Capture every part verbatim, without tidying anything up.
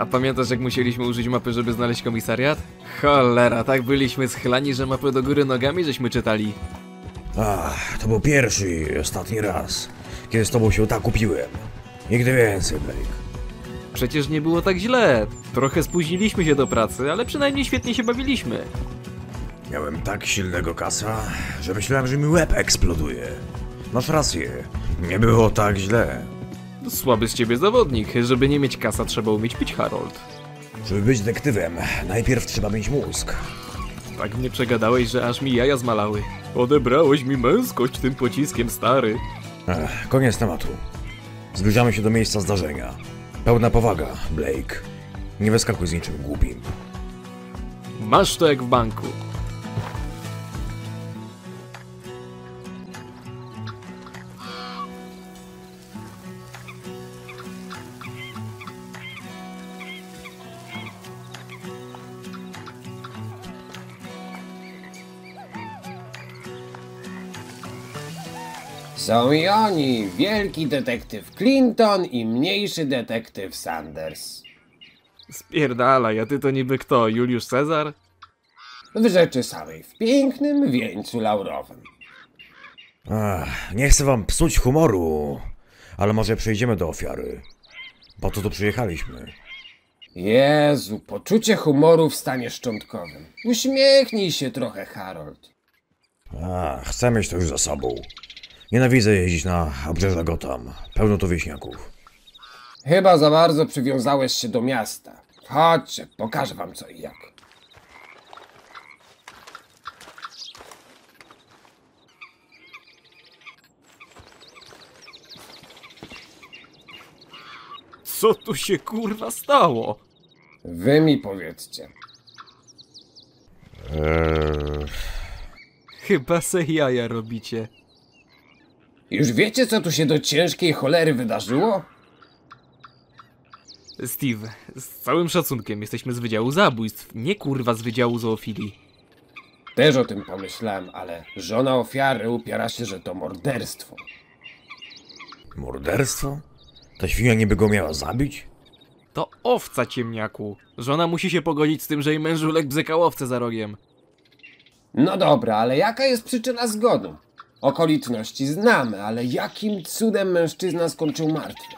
A pamiętasz, jak musieliśmy użyć mapy, żeby znaleźć komisariat? Cholera, tak byliśmy schlani, że mapę do góry nogami żeśmy czytali. Ach, to był pierwszy i ostatni raz, kiedy z tobą się tak kupiłem. Nigdy więcej, Blake. Przecież nie było tak źle. Trochę spóźniliśmy się do pracy, ale przynajmniej świetnie się bawiliśmy. Miałem tak silnego kasa, że myślałem, że mi łeb eksploduje. Masz rację, nie było tak źle. Słaby z ciebie zawodnik. Żeby nie mieć kasa, trzeba umieć pić, Harold. Żeby być detektywem, najpierw trzeba mieć mózg. Tak mnie przegadałeś, że aż mi jaja zmalały. Odebrałeś mi męskość tym pociskiem, stary. Ech, koniec tematu. Zbliżamy się do miejsca zdarzenia. Pełna powaga, Blake. Nie wyskakuj z niczym głupim. Masz to jak w banku. Są i oni, wielki detektyw Clinton i mniejszy detektyw Sanders. Spierdalaj, a ty to niby kto, Juliusz Cezar? W rzeczy samej, w pięknym wieńcu laurowym. Ach, nie chcę wam psuć humoru, ale może przejdziemy do ofiary. Po to tu przyjechaliśmy. Jezu, poczucie humoru w stanie szczątkowym. Uśmiechnij się trochę, Harold. Ach, chcę mieć to już za sobą. Nienawidzę jeździć na obrzeża Gotham. Pełno tu wieśniaków. Chyba za bardzo przywiązałeś się do miasta. Chodźcie, pokażę wam co i jak. Co tu się kurwa stało? Wy mi powiedzcie. Eee... Chyba se jaja robicie. Już wiecie co tu się do ciężkiej cholery wydarzyło? Steve, z całym szacunkiem, jesteśmy z Wydziału Zabójstw, nie kurwa z Wydziału Zoofilii. Też o tym pomyślałem, ale żona ofiary upiera się, że to morderstwo. Morderstwo? Ta świnia niby go miała zabić? To owca, ciemniaku. Żona musi się pogodzić z tym, że jej mężulek bzykał owce za rogiem. No dobra, ale jaka jest przyczyna zgonu? Okoliczności znamy, ale jakim cudem mężczyzna skończył martwy?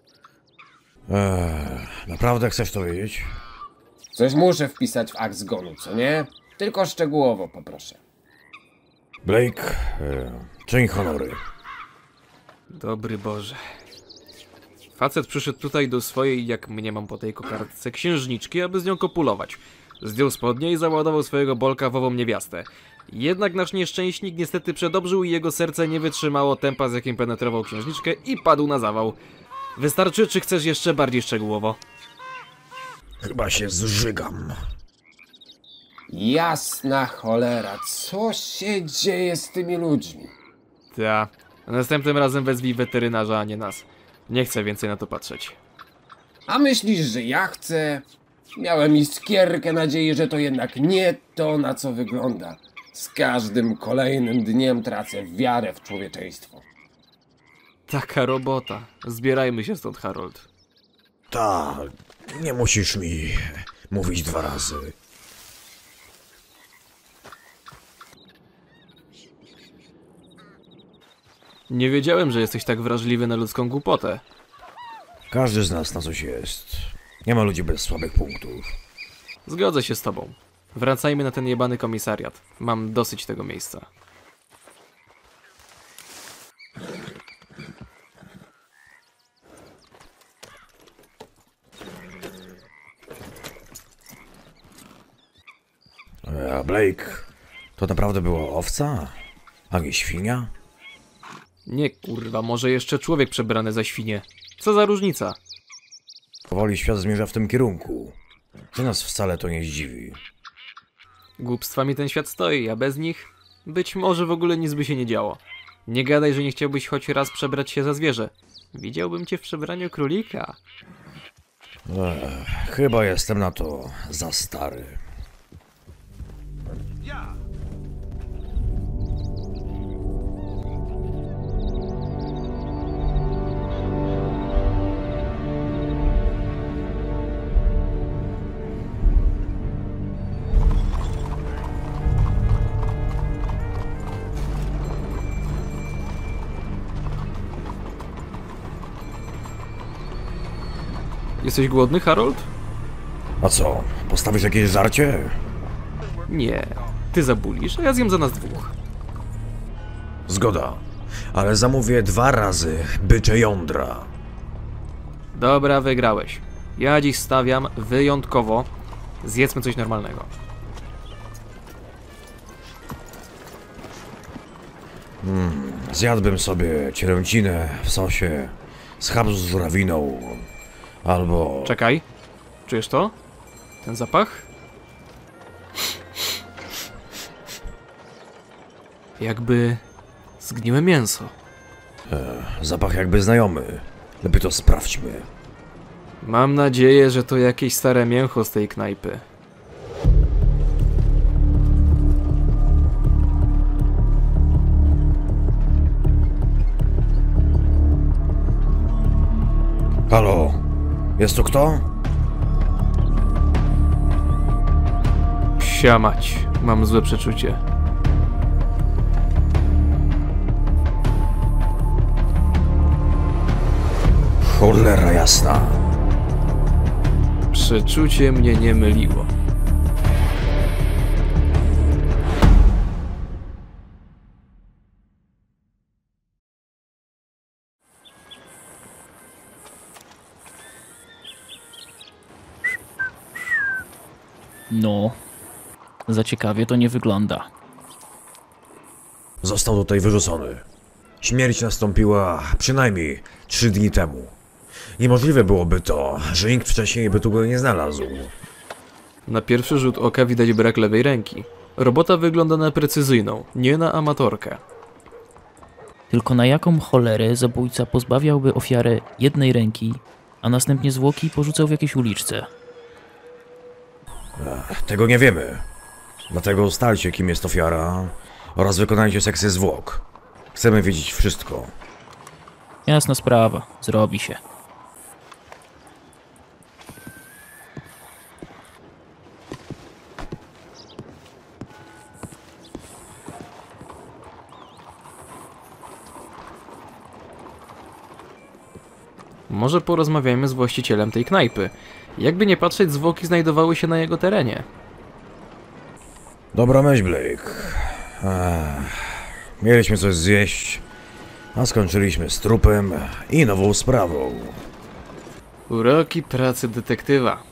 Eee, naprawdę chcesz to wiedzieć? Coś muszę wpisać w akt zgonu, co nie? Tylko szczegółowo poproszę. Blake, e, czyń honory. Dobry Boże. Facet przyszedł tutaj do swojej, jak mniemam po tej kokardce, księżniczki, aby z nią kopulować. Zdjął spodnie i załadował swojego bolka w ową niewiastę. Jednak nasz nieszczęśnik niestety przedobrzył i jego serce nie wytrzymało tempa, z jakim penetrował księżniczkę i padł na zawał. Wystarczy, czy chcesz jeszcze bardziej szczegółowo? Chyba się zżygam. Jasna cholera, co się dzieje z tymi ludźmi? Ta. Następnym razem wezwij weterynarza, a nie nas. Nie chcę więcej na to patrzeć. A myślisz, że ja chcę? Miałem iskierkę nadziei, że to jednak nie to, na co wygląda. Z każdym kolejnym dniem tracę wiarę w człowieczeństwo. Taka robota. Zbierajmy się stąd, Harold. Ta, nie musisz mi mówić dwa razy. Nie wiedziałem, że jesteś tak wrażliwy na ludzką głupotę. Każdy z nas na coś jest. Nie ma ludzi bez słabych punktów. Zgodzę się z tobą. Wracajmy na ten jebany komisariat. Mam dosyć tego miejsca. A Blake, to naprawdę była owca? A nie świnia? Nie kurwa, może jeszcze człowiek przebrany za świnię. Co za różnica? Powoli świat zmierza w tym kierunku. Że nas wcale to nie zdziwi. Głupstwami ten świat stoi, a bez nich być może w ogóle nic by się nie działo. Nie gadaj, że nie chciałbyś choć raz przebrać się za zwierzę. Widziałbym cię w przebraniu królika. Ech, chyba jestem na to za stary. Jesteś głodny, Harold? A co, postawisz jakieś żarcie? Nie. Ty zabulisz, a ja zjem za nas dwóch. Zgoda, ale zamówię dwa razy bycze jądra. Dobra, wygrałeś. Ja dziś stawiam wyjątkowo. Zjedzmy coś normalnego. Hmm, zjadłbym sobie cielęcinę w sosie, schab z żurawiną, albo... Czekaj. Czujesz to? Ten zapach? Jakby zgniłe mięso. Zapach jakby znajomy. Lepiej to sprawdźmy. Mam nadzieję, że to jakieś stare mięcho z tej knajpy. Halo? Jest tu kto? Psia mać, mam złe przeczucie. Cholera jasna. Przeczucie mnie nie myliło. No, za ciekawie to nie wygląda. Został tutaj wyrzucony. Śmierć nastąpiła przynajmniej trzy dni temu. Niemożliwe byłoby to, że nikt wcześniej by tu go nie znalazł. Na pierwszy rzut oka widać brak lewej ręki. Robota wygląda na precyzyjną, nie na amatorkę. Tylko na jaką cholerę zabójca pozbawiałby ofiarę jednej ręki, a następnie zwłoki porzucał w jakiejś uliczce? Tego nie wiemy. Dlatego ustalcie, kim jest ofiara oraz wykonajcie sekcję zwłok. Chcemy wiedzieć wszystko. Jasna sprawa, zrobi się. Może porozmawiajmy z właścicielem tej knajpy. Jakby nie patrzeć, zwłoki znajdowały się na jego terenie. Dobra myśl, Blake. Ech, mieliśmy coś zjeść, a skończyliśmy z trupem i nową sprawą. Uroki pracy detektywa.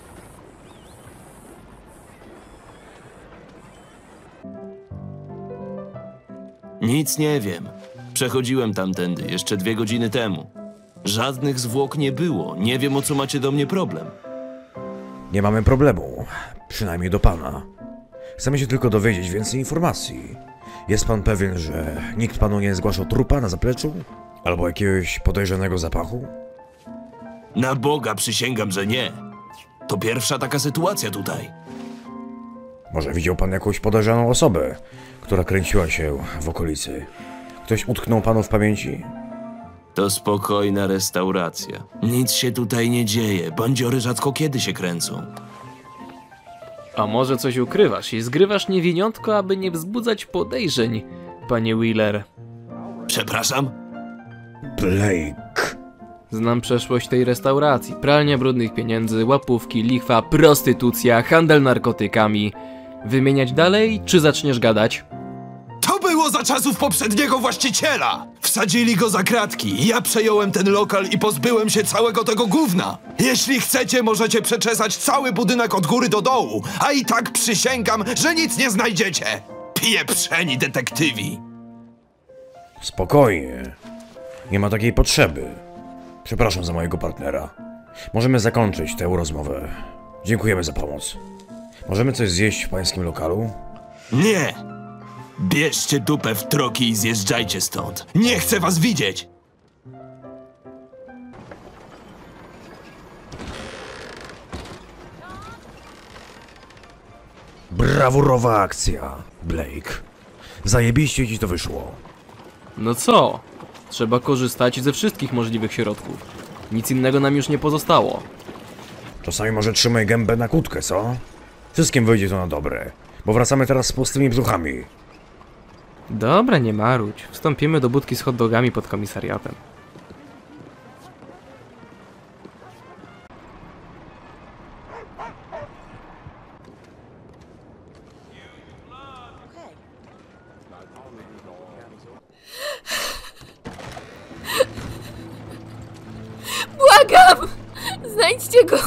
Nic nie wiem. Przechodziłem tamtędy jeszcze dwie godziny temu. Żadnych zwłok nie było. Nie wiem, o co macie do mnie problem. Nie mamy problemu, przynajmniej do pana. Chcemy się tylko dowiedzieć więcej informacji. Jest pan pewien, że nikt panu nie zgłaszał trupa na zapleczu? Albo jakiegoś podejrzanego zapachu? Na Boga przysięgam, że nie. To pierwsza taka sytuacja tutaj. Może widział pan jakąś podejrzaną osobę, która kręciła się w okolicy? Ktoś utknął panu w pamięci? To spokojna restauracja. Nic się tutaj nie dzieje. Bandziory rzadko kiedy się kręcą. A może coś ukrywasz i zgrywasz niewiniątko, aby nie wzbudzać podejrzeń, panie Wheeler? Przepraszam? Blake. Znam przeszłość tej restauracji. Pralnia brudnych pieniędzy, łapówki, lichwa, prostytucja, handel narkotykami. Wymieniać dalej, czy zaczniesz gadać? To było za czasów poprzedniego właściciela! Wsadzili go za kratki. Ja przejąłem ten lokal i pozbyłem się całego tego gówna. Jeśli chcecie, możecie przeczesać cały budynek od góry do dołu, a i tak przysięgam, że nic nie znajdziecie. Pieprzeni detektywi. Spokojnie. Nie ma takiej potrzeby. Przepraszam za mojego partnera. Możemy zakończyć tę rozmowę. Dziękujemy za pomoc. Możemy coś zjeść w pańskim lokalu? Nie! Bierzcie dupę w troki i zjeżdżajcie stąd. Nie chcę was widzieć! Brawurowa akcja, Blake. Zajebiście ci to wyszło. No co? Trzeba korzystać ze wszystkich możliwych środków. Nic innego nam już nie pozostało. Czasami może trzymaj gębę na kłódkę, co? Wszystkim wyjdzie to na dobre, bo wracamy teraz z pustymi brzuchami. Dobra, nie marudź. Wstąpimy do budki z hot dogami pod komisariatem. Znajdźcie go!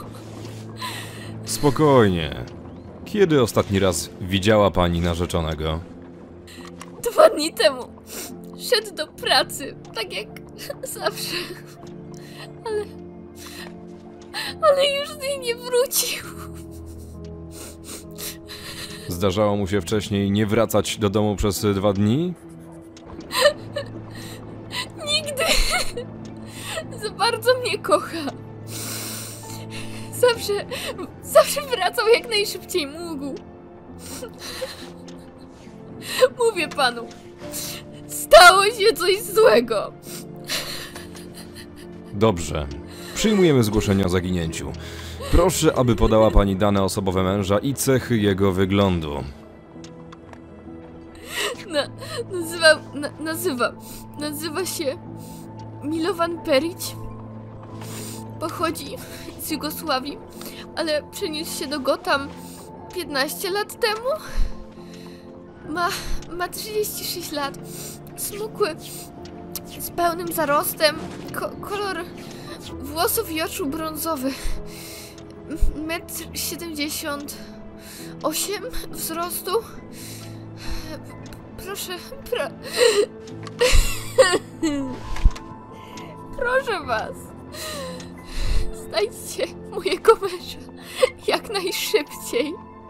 Spokojnie. Kiedy ostatni raz widziała pani narzeczonego? Dwa dni temu szedł do pracy, tak jak zawsze. Ale... Ale już z niej nie wrócił. Zdarzało mu się wcześniej nie wracać do domu przez dwa dni? Nigdy. Za bardzo mnie kocha. Zawsze, zawsze wracał jak najszybciej mógł. Mówię panu, stało się coś złego. Dobrze. Przyjmujemy zgłoszenie o zaginięciu. Proszę, aby podała pani dane osobowe męża i cechy jego wyglądu. Na, nazywa, na, nazywa, nazywa się Milovan Perić. Pochodzi z Jugosławii, ale przeniósł się do Gotham piętnaście lat temu. Ma, ma trzydzieści sześć lat. Smukły, z pełnym zarostem, ko kolor włosów i oczu brązowy. Metr siedemdziesiąt osiem wzrostu. Proszę, pro... Proszę was. Znajdźcie mojego męża jak najszybciej.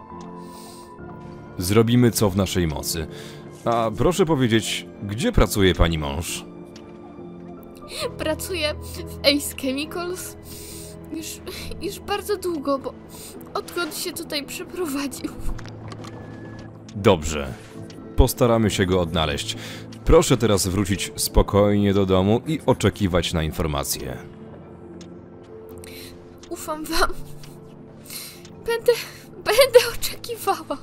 Zrobimy co w naszej mocy. A proszę powiedzieć, gdzie pracuje pani mąż? Pracuję w Ace Chemicals już, już bardzo długo, bo odkąd się tutaj przeprowadził. Dobrze. Postaramy się go odnaleźć. Proszę teraz wrócić spokojnie do domu i oczekiwać na informacje. Ufam wam. Będę, będę oczekiwała.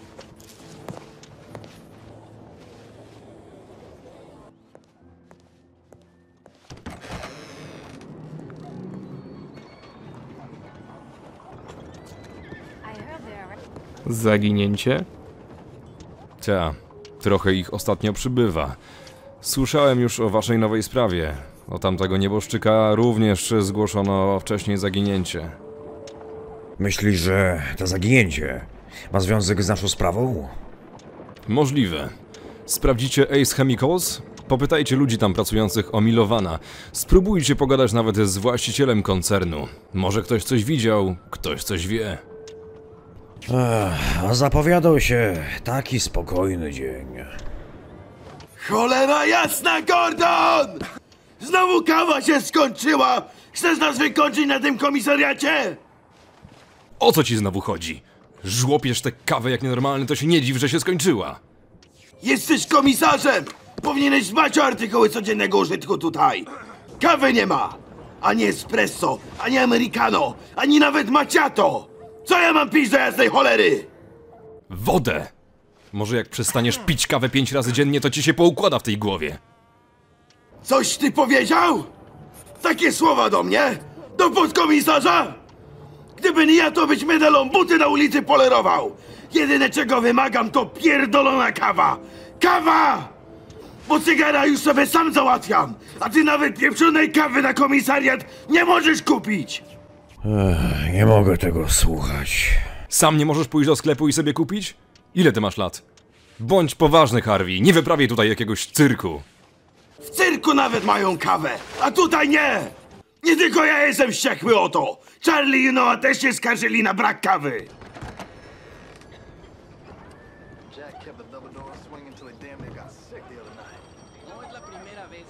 Zaginięcie? Ta, trochę ich ostatnio przybywa. Słyszałem już o waszej nowej sprawie. O tamtego nieboszczyka również zgłoszono wcześniej zaginięcie. Myślisz, że to zaginięcie ma związek z naszą sprawą? Możliwe. Sprawdzicie Ace Chemicals? Popytajcie ludzi tam pracujących o Milovana. Spróbujcie pogadać nawet z właścicielem koncernu. Może ktoś coś widział, ktoś coś wie. Ech, a zapowiadał się taki spokojny dzień. Cholera jasna, Gordon! Znowu kawa się skończyła! Chcesz nas wykończyć na tym komisariacie? O co ci znowu chodzi? Żłopiesz tę kawę jak nienormalny, to się nie dziw, że się skończyła. Jesteś komisarzem! Powinieneś dbać o artykuły codziennego użytku tutaj! Kawy nie ma! Ani espresso, ani americano, ani nawet macchiato! Co ja mam pić do jasnej cholery? Wodę! Może jak przestaniesz pić kawę pięć razy dziennie, to ci się poukłada w tej głowie. Coś ty powiedział? Takie słowa do mnie? Do podkomisarza? Gdyby nie ja, to byś medalą buty na ulicy polerował! Jedyne czego wymagam, to pierdolona kawa! Kawa! Bo cygara już sobie sam załatwiam, a ty nawet pieprzonej kawy na komisariat nie możesz kupić! Ech, nie mogę tego słuchać. Sam nie możesz pójść do sklepu i sobie kupić? Ile ty masz lat? Bądź poważny, Harvey, nie wyprawiaj tutaj jakiegoś cyrku. W cyrku nawet mają kawę, a tutaj nie! Nie tylko ja jestem wściekły o to! Charlie i Noah też się skarżyli na brak kawy! Jack kept the double door swinging till it damn near got sick the other night. No es la primera vez.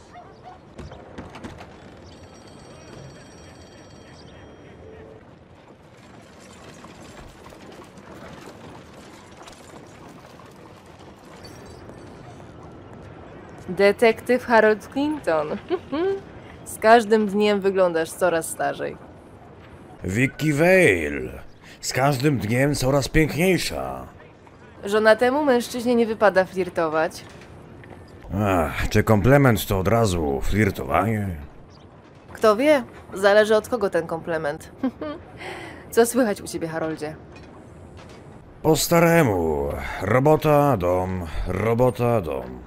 Detektyw Harold Clinton. Z każdym dniem wyglądasz coraz starzej. Vicky Vale. Z każdym dniem coraz piękniejsza. Żonatemu mężczyźnie nie wypada flirtować. Ach, czy komplement to od razu flirtowanie? Kto wie? Zależy od kogo ten komplement. Co słychać u ciebie, Haroldzie? Po staremu. Robota, dom, robota, dom.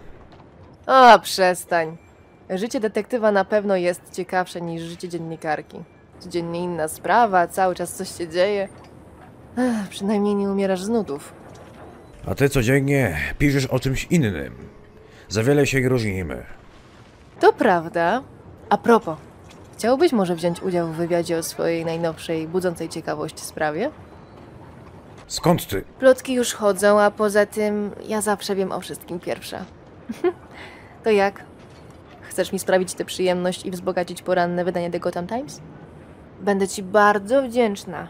O, przestań. Życie detektywa na pewno jest ciekawsze niż życie dziennikarki. Codziennie inna sprawa, cały czas coś się dzieje. Ech, przynajmniej nie umierasz z nudów. A ty codziennie piszesz o czymś innym. Za wiele się nie różnimy. To prawda. A propos, chciałbyś może wziąć udział w wywiadzie o swojej najnowszej, budzącej ciekawość sprawie? Skąd ty? Plotki już chodzą, a poza tym ja zawsze wiem o wszystkim pierwsza. To jak? Chcesz mi sprawić tę przyjemność i wzbogacić poranne wydanie The Gotham Times? Będę ci bardzo wdzięczna.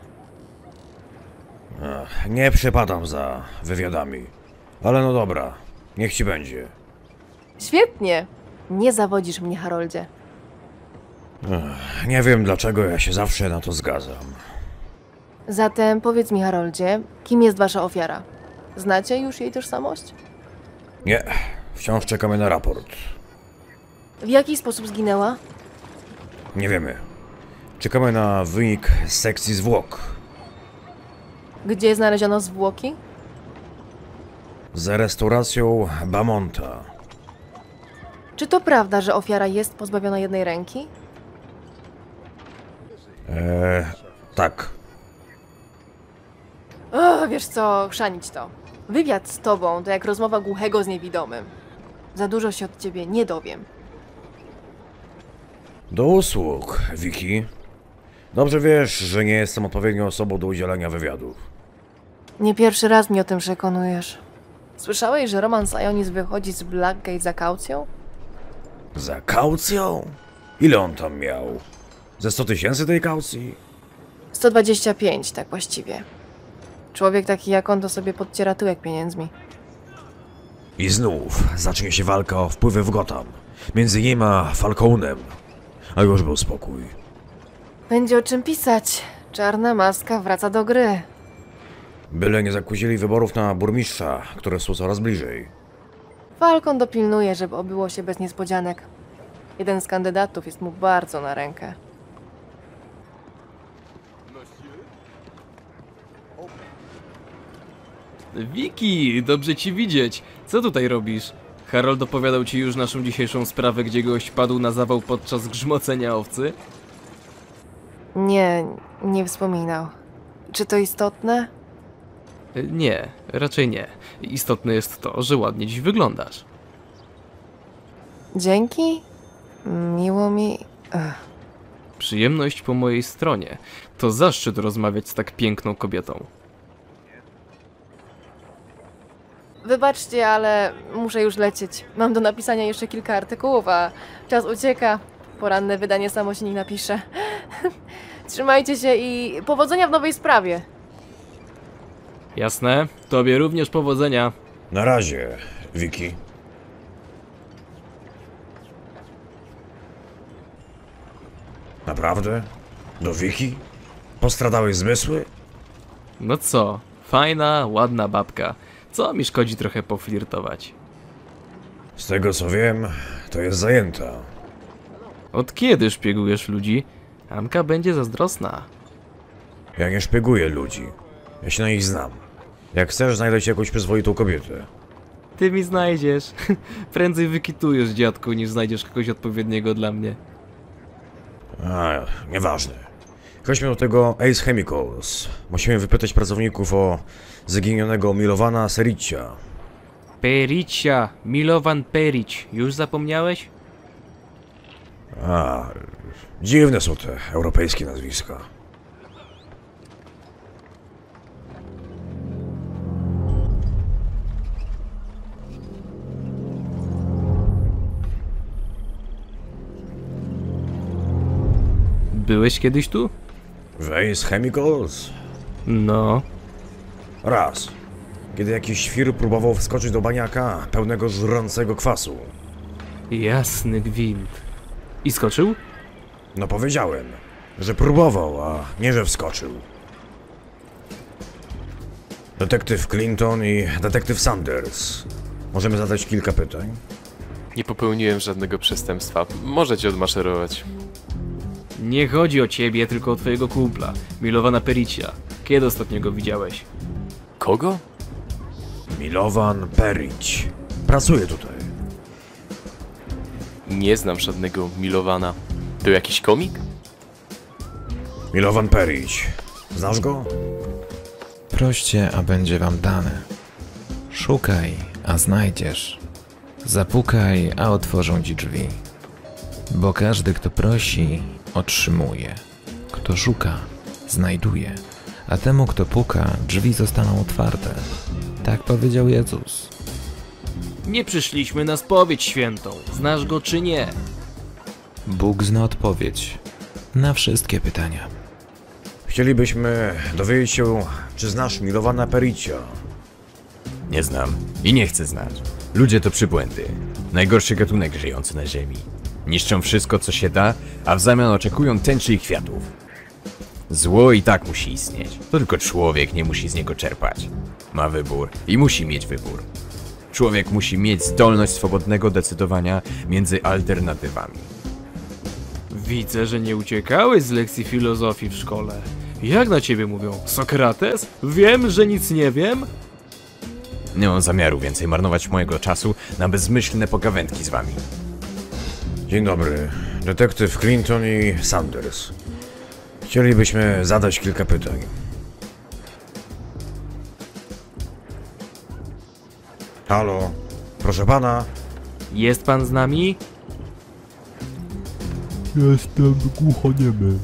Ach, nie przepadam za wywiadami. Ale no dobra, niech ci będzie. Świetnie! Nie zawodzisz mnie, Haroldzie. Ech, nie wiem dlaczego ja się zawsze na to zgadzam. Zatem powiedz mi, Haroldzie, kim jest wasza ofiara? Znacie już jej tożsamość? Nie, wciąż czekamy na raport. W jaki sposób zginęła? Nie wiemy. Czekamy na wynik z sekcji zwłok. Gdzie znaleziono zwłoki? Za restauracją Bamonta. Czy to prawda, że ofiara jest pozbawiona jednej ręki? Eee, tak. O, wiesz co, chrzanić to. Wywiad z tobą to jak rozmowa głuchego z niewidomym. Za dużo się od ciebie nie dowiem. Do usług, Vicky. Dobrze wiesz, że nie jestem odpowiednią osobą do udzielania wywiadów. Nie pierwszy raz mnie o tym przekonujesz. Słyszałeś, że Roman Sionis wychodzi z Blackgate za kaucją? Za kaucją? Ile on tam miał? Ze sto tysięcy tej kaucji? sto dwadzieścia pięć, tak właściwie. Człowiek taki jak on to sobie podciera tyłek pieniędzmi. I znów zacznie się walka o wpływy w Gotham. Między nim a Falconem. A już był spokój. Będzie o czym pisać. Czarna maska wraca do gry. Byle nie zakłócili wyborów na burmistrza, które są coraz bliżej. Falcon dopilnuje, żeby obyło się bez niespodzianek. Jeden z kandydatów jest mu bardzo na rękę. Vicky, dobrze ci widzieć. Co tutaj robisz? Harold opowiadał ci już naszą dzisiejszą sprawę, gdzie gość padł na zawał podczas grzmocenia owcy? Nie, nie wspominał. Czy to istotne? Nie, raczej nie. Istotne jest to, że ładnie dziś wyglądasz. Dzięki? Miło mi... Ech. Przyjemność po mojej stronie. To zaszczyt rozmawiać z tak piękną kobietą. Wybaczcie, ale muszę już lecieć. Mam do napisania jeszcze kilka artykułów, a czas ucieka. Poranne wydanie samo się nie napisze. Trzymajcie się i powodzenia w nowej sprawie. Jasne? Tobie również powodzenia. Na razie, Vicky. Naprawdę? Do Vicky? Postradałeś zmysły? No co? Fajna, ładna babka. Co mi szkodzi trochę poflirtować? Z tego co wiem, to jest zajęta. Od kiedy szpiegujesz ludzi? Anka będzie zazdrosna. Ja nie szpieguję ludzi. Ja się na nich znam. Jak chcesz, znajdę ci jakąś przyzwoitą kobietę. Ty mi znajdziesz. Prędzej wykitujesz, dziadku, niż znajdziesz kogoś odpowiedniego dla mnie. A, nieważne. Chodźmy do tego Ace Chemicals. Musimy wypytać pracowników o zaginionego Milovana Pericia. Pericia, Milovan Perić. Już zapomniałeś? A, dziwne są te europejskie nazwiska. Byłeś kiedyś tu? W Ace Chemicals? No. Raz. Kiedy jakiś świr próbował wskoczyć do baniaka pełnego żrącego kwasu. Jasny gwint. I skoczył? No powiedziałem, że próbował, a nie że wskoczył. Detektyw Clinton i detektyw Sanders. Możemy zadać kilka pytań? Nie popełniłem żadnego przestępstwa. Możecie odmaszerować. Nie chodzi o ciebie, tylko o twojego kumpla, Milovana Pericia. Kiedy ostatnio go widziałeś? Kogo? Milovan Perić. Pracuje tutaj. Nie znam żadnego Milowana. To jakiś komik? Milovan Perić. Znasz go? Proście, a będzie wam dane. Szukaj, a znajdziesz. Zapukaj, a otworzą ci drzwi. Bo każdy, kto prosi, otrzymuje. Kto szuka, znajduje. A temu, kto puka, drzwi zostaną otwarte. Tak powiedział Jezus. Nie przyszliśmy na spowiedź świętą. Znasz go czy nie? Bóg zna odpowiedź na wszystkie pytania. Chcielibyśmy dowiedzieć się, czy znasz Milovana Pericia. Nie znam i nie chcę znać. Ludzie to przybłędy. Najgorszy gatunek żyjący na ziemi. Niszczą wszystko, co się da, a w zamian oczekują tęczy i kwiatów. Zło i tak musi istnieć. To tylko człowiek nie musi z niego czerpać. Ma wybór i musi mieć wybór. Człowiek musi mieć zdolność swobodnego decydowania między alternatywami. Widzę, że nie uciekałeś z lekcji filozofii w szkole. Jak na ciebie mówią? Sokrates? Wiem, że nic nie wiem? Nie mam zamiaru więcej marnować mojego czasu na bezmyślne pogawędki z wami. Dzień dobry. Detektyw Clinton i Sanders. Chcielibyśmy zadać kilka pytań. Halo? Proszę pana? Jest pan z nami? Jestem głuchoniemy.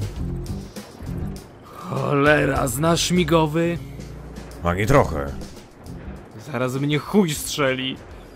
Cholera, znasz śmigowy? Ani trochę. Zaraz mnie chuj strzeli.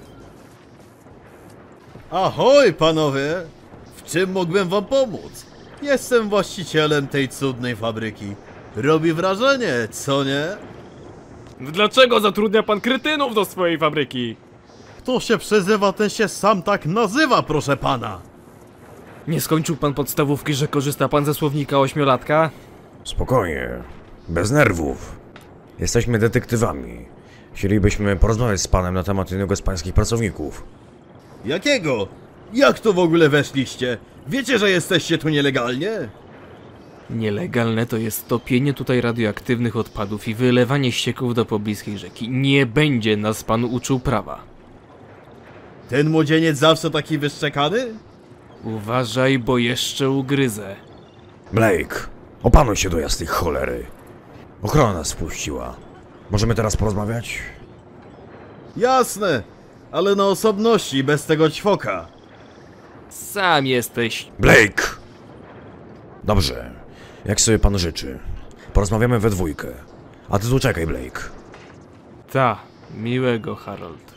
Ahoj, panowie! W czym mógłbym wam pomóc? Jestem właścicielem tej cudnej fabryki. Robi wrażenie, co nie? Dlaczego zatrudnia pan kretynów do swojej fabryki? Kto się przezywa, ten się sam tak nazywa, proszę pana! Nie skończył pan podstawówki, że korzysta pan ze słownika ośmiolatka? Spokojnie. Bez nerwów. Jesteśmy detektywami. Chcielibyśmy porozmawiać z panem na temat jednego z pańskich pracowników. Jakiego? Jak to w ogóle weszliście? Wiecie, że jesteście tu nielegalnie? Nielegalne to jest topienie tutaj radioaktywnych odpadów i wylewanie ścieków do pobliskiej rzeki. Nie będzie nas pan uczył prawa. Ten młodzieniec zawsze taki wyszczekany? Uważaj, bo jeszcze ugryzę. Blake, opanuj się do jasnej cholery. Ochrona nas wpuściła. Możemy teraz porozmawiać? Jasne, ale na osobności, bez tego ćwoka. Sam jesteś. Blake! Dobrze, jak sobie pan życzy. Porozmawiamy we dwójkę. A ty tu czekaj, Blake. Ta, miłego, Harold.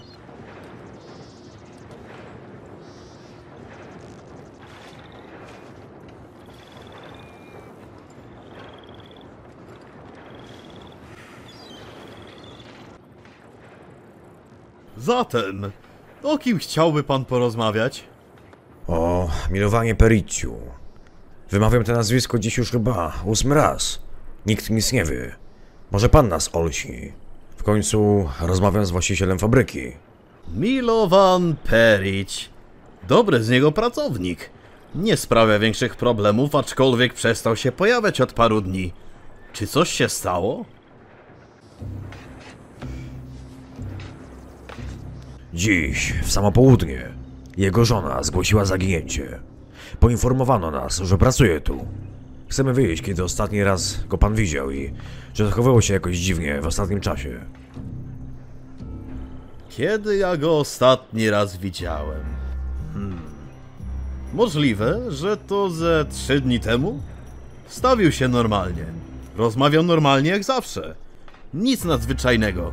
Zatem, o kim chciałby pan porozmawiać? O Milowanie Periciu. Wymawiam to nazwisko dziś już chyba ósmy raz. Nikt nic nie wie. Może pan nas olsi. W końcu rozmawiam z właścicielem fabryki. Milovan Perić. Dobry z niego pracownik. Nie sprawia większych problemów, aczkolwiek przestał się pojawiać od paru dni. Czy coś się stało? Dziś, w samo południe, jego żona zgłosiła zaginięcie. Poinformowano nas, że pracuje tu. Chcemy wiedzieć, kiedy ostatni raz go pan widział i że zachowywał się jakoś dziwnie w ostatnim czasie. Kiedy ja go ostatni raz widziałem? Hmm. Możliwe, że to ze trzy dni temu? Stawił się normalnie. Rozmawiał normalnie jak zawsze. Nic nadzwyczajnego.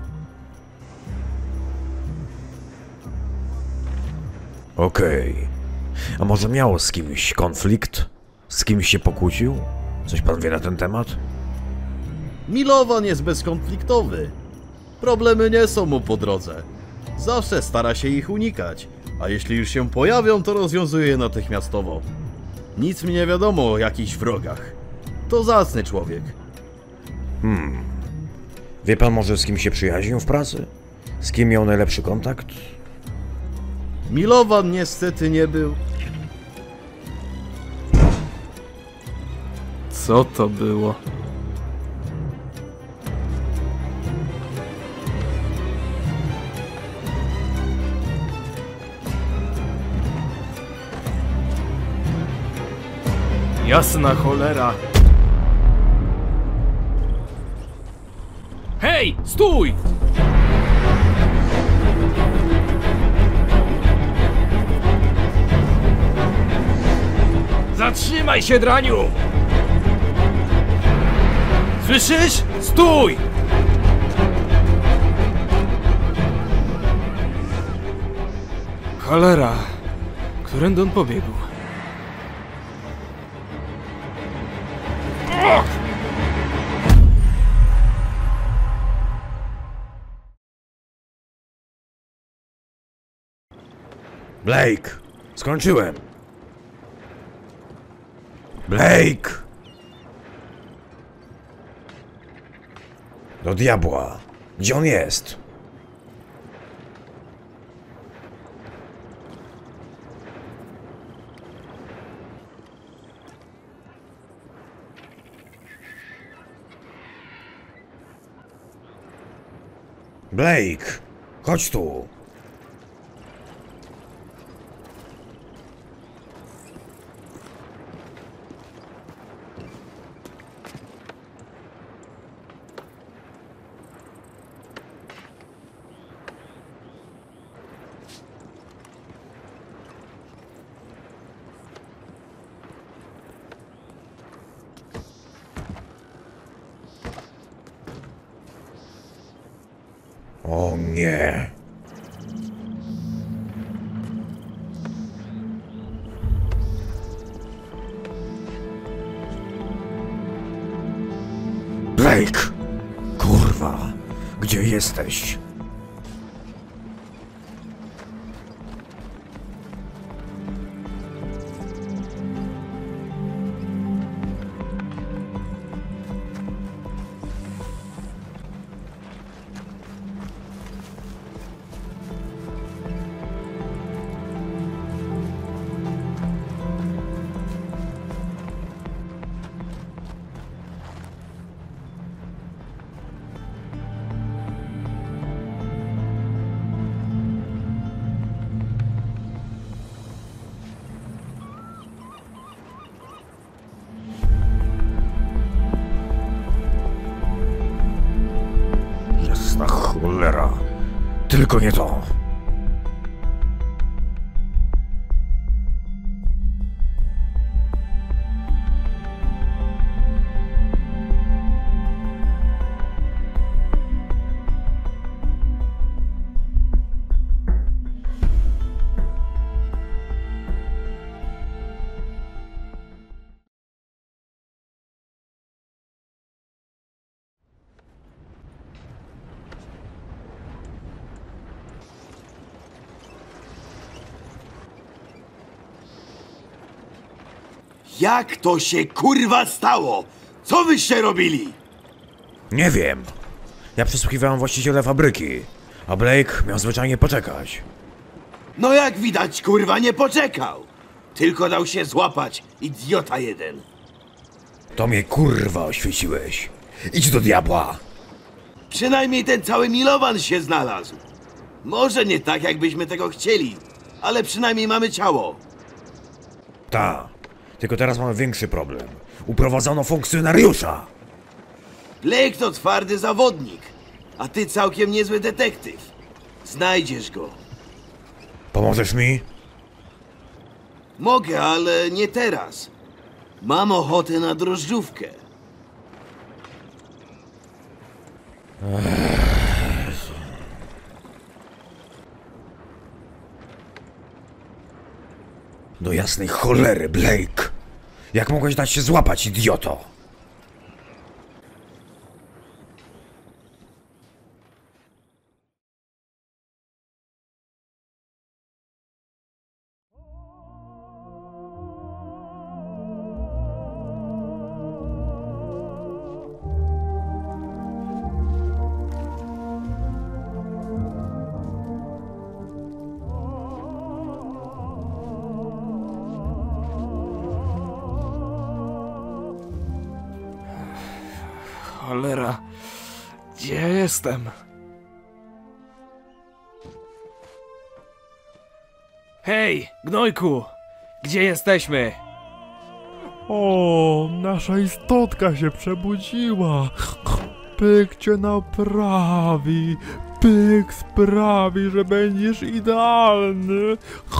Okej. Okay. A może miał z kimś konflikt? Z kimś się pokłócił? Coś pan wie na ten temat? Milovan jest bezkonfliktowy. Problemy nie są mu po drodze. Zawsze stara się ich unikać, a jeśli już się pojawią, to rozwiązuje je natychmiastowo. Nic mi nie wiadomo o jakichś wrogach. To zacny człowiek. Hmm. Wie pan może, z kim się przyjaźnił w pracy? Z kim miał najlepszy kontakt? Milovan niestety nie był. Co to było? Jasna cholera. Hej, stój! Zatrzymaj się, draniu! Słyszysz? Stój! Cholera, którędy on pobiegł? Blake! Skończyłem! Blake! Do diabła! Gdzie on jest? Blake! Chodź tu! O nie. Blake! Kurwa! Gdzie jesteś? Jasna cholera. Tylko nie to. Jak to się kurwa stało? Co wyście robili? Nie wiem. Ja przesłuchiwałem właściciela fabryki, a Blake miał zwyczajnie poczekać. No jak widać, kurwa, nie poczekał. Tylko dał się złapać, idiota jeden. To mnie kurwa oświeciłeś. Idź do diabła. Przynajmniej ten cały Milovan się znalazł. Może nie tak, jakbyśmy tego chcieli, ale przynajmniej mamy ciało. Ta. Tylko teraz mamy większy problem. Uprowadzono funkcjonariusza. Blake to twardy zawodnik, a ty całkiem niezły detektyw. Znajdziesz go. Pomożesz mi? Mogę, ale nie teraz. Mam ochotę na drożdżówkę. Do jasnej cholery, Blake! Jak mogłeś dać się złapać, idioto? Cholera, gdzie ja jestem? Hej, gnojku! Gdzie jesteśmy? O, nasza istotka się przebudziła. Pyk cię naprawi. Pyk sprawi, że będziesz idealny.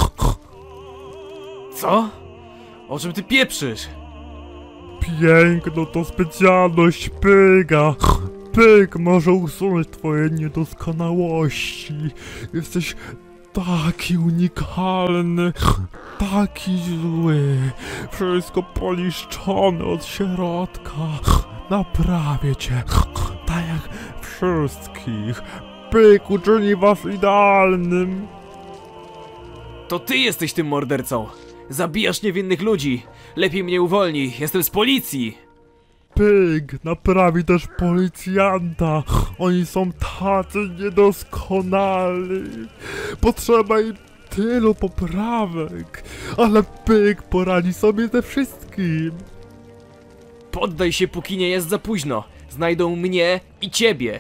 Co? O czym ty pieprzysz? Piękno to specjalność Pyka. Pyk może usunąć twoje niedoskonałości. Jesteś taki unikalny, taki zły. Wszystko poniszczone od środka. Naprawię cię, tak jak wszystkich. Pyk uczyni was idealnym. To ty jesteś tym mordercą. Zabijasz niewinnych ludzi. Lepiej mnie uwolnij, jestem z policji. Pyk naprawi też policjanta. Oni są tacy niedoskonali. Potrzeba im tylu poprawek. Ale Pyk poradzi sobie ze wszystkim. Poddaj się, póki nie jest za późno. Znajdą mnie i ciebie.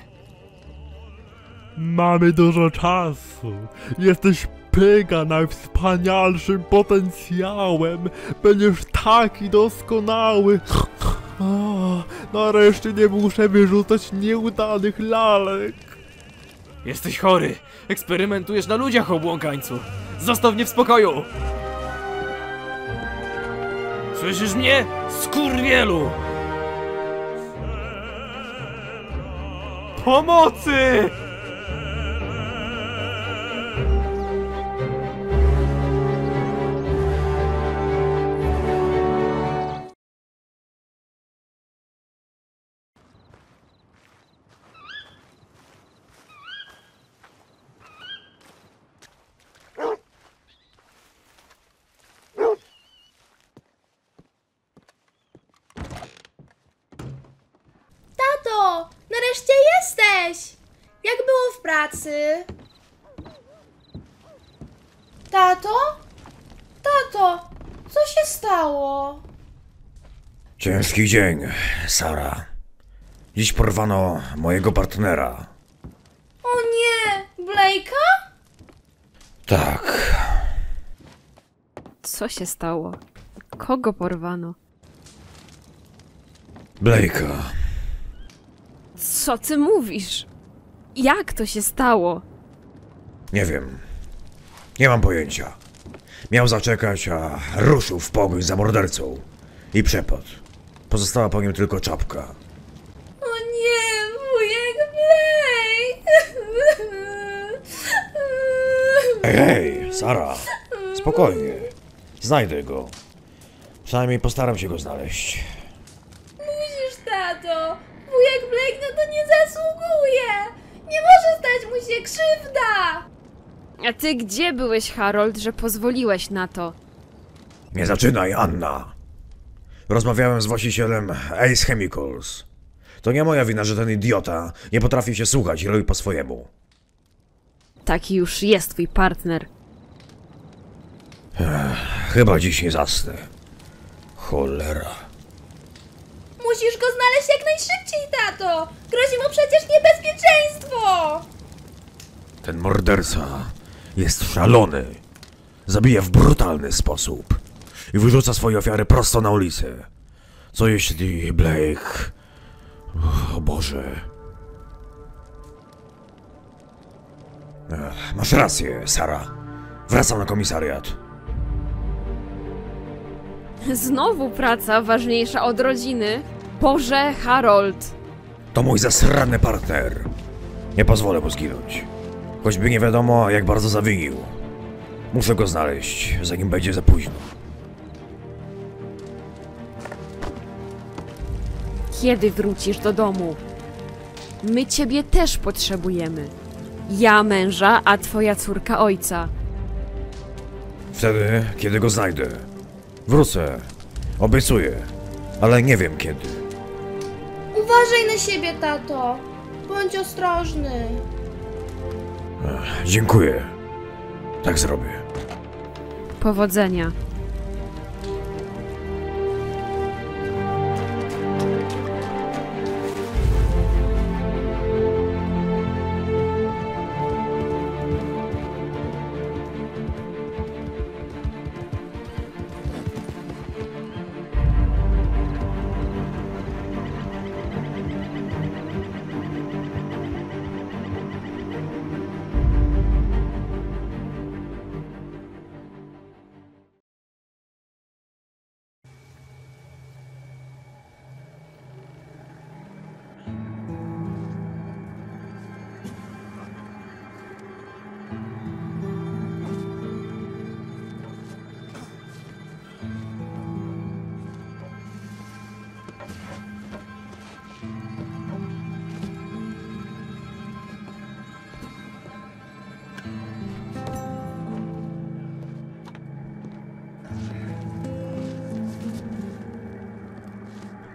Mamy dużo czasu. Jesteś Pyka najwspanialszym potencjałem. Będziesz taki doskonały. O, nareszcie nie muszę wyrzucać nieudanych lalek. Jesteś chory. Eksperymentujesz na ludziach, obłąkańcu. Zostaw mnie w spokoju. Słyszysz mnie? Skurwielu! Pomocy! Tato, nareszcie jesteś! Jak było w pracy? Tato? Tato, co się stało? Ciężki dzień, Sara. Dziś porwano mojego partnera. O nie, Blake'a? Tak. Co się stało? Kogo porwano? Blake'a. Co ty mówisz? Jak to się stało? Nie wiem. Nie mam pojęcia. Miał zaczekać, a ruszył w pogoń za mordercą. I przepadł. Pozostała po nim tylko czapka. O nie, wujek Blake! Hej, hej, Sara. Spokojnie. Znajdę go. Przynajmniej postaram się go znaleźć. Musisz, tato! Wujek Blake na to nie zasługuje! Nie może stać mu się krzywda! A ty gdzie byłeś, Harold, że pozwoliłeś na to? Nie zaczynaj, Anna. Rozmawiałem z właścicielem Ace Chemicals. To nie moja wina, że ten idiota nie potrafi się słuchać i robi po swojemu. Taki już jest twój partner. Ech, chyba dziś nie zasnę. Cholera. Musisz go znaleźć jak najszybciej, tato! Grozi mu przecież niebezpieczeństwo! Ten morderca jest szalony. Zabija w brutalny sposób i wyrzuca swoje ofiary prosto na ulicę. Co jeśli Blake... O Boże... Ech, masz rację, Sara. Wracam na komisariat. Znowu praca ważniejsza od rodziny? Boże, Harold! To mój zasrany partner. Nie pozwolę mu zginąć. Choćby nie wiadomo, jak bardzo zawinił. Muszę go znaleźć, zanim będzie za późno. Kiedy wrócisz do domu? My ciebie też potrzebujemy. Ja męża, a twoja córka ojca. Wtedy, kiedy go znajdę. Wrócę. Obiecuję. Ale nie wiem kiedy. Uważaj na siebie, tato! Bądź ostrożny. Ech, dziękuję. Tak zrobię. Powodzenia.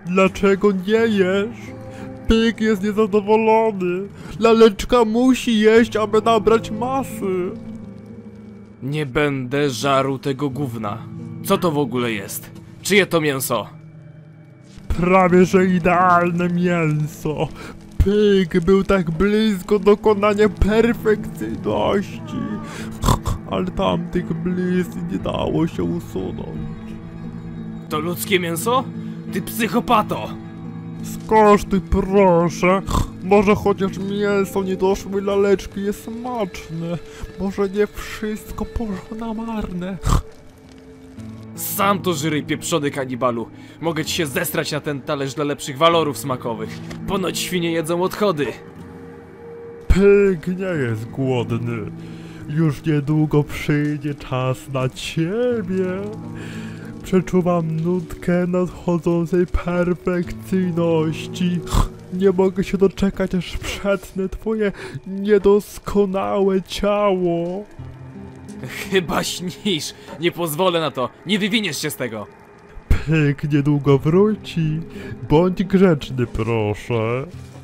Dlaczego nie jesz? Pyk jest niezadowolony. Laleczka musi jeść, aby nabrać masy. Nie będę żarł tego gówna. Co to w ogóle jest? Czyje to mięso? Prawie że idealne mięso. Pyk był tak blisko dokonania perfekcyjności. Ale tamtych blizn nie dało się usunąć. To ludzkie mięso? Ty psychopato! Skosztuj proszę. Może chociaż mięso niedoszłej laleczki jest smaczne. Może nie wszystko poszło na marne. Sam to żyrej, pieprzony kanibalu. Mogę ci się zestrać na ten talerz dla lepszych walorów smakowych. Ponoć świnie jedzą odchody. Pyk nie jest głodny. Już niedługo przyjdzie czas na ciebie. Przeczuwam nutkę nadchodzącej perfekcyjności. Nie mogę się doczekać, aż przetnę twoje niedoskonałe ciało. Chyba śnisz. Nie pozwolę na to. Nie wywiniesz się z tego. Pyk niedługo wróci. Bądź grzeczny, proszę.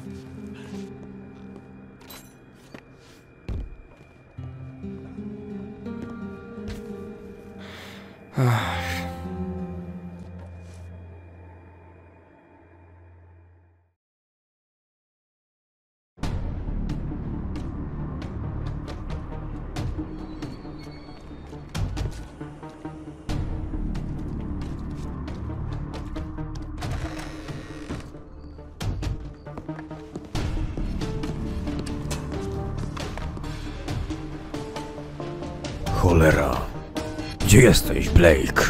Cholera. Gdzie jesteś, Blake?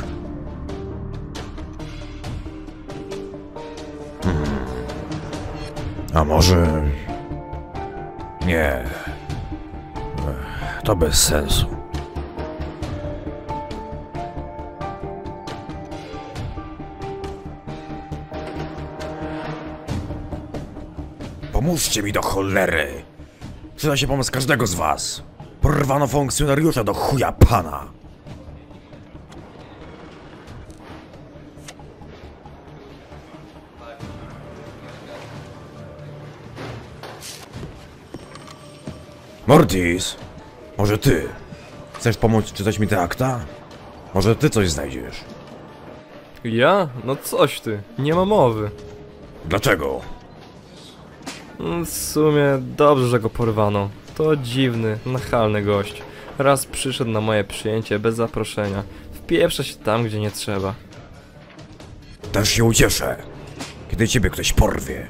Hmm. A może... Nie. To bez sensu. Pomóżcie mi do cholery. Przyda się pomoc każdego z was. Porwano funkcjonariusza do chuja pana. Mortis, może ty? Chcesz pomóc czytać mi te akta? Może ty coś znajdziesz? Ja? No coś ty, nie ma mowy. Dlaczego? W sumie dobrze, że go porwano. To dziwny, nachalny gość. Raz przyszedł na moje przyjęcie bez zaproszenia. Wpieprza się tam, gdzie nie trzeba. Też się ucieszę, kiedy ciebie ktoś porwie.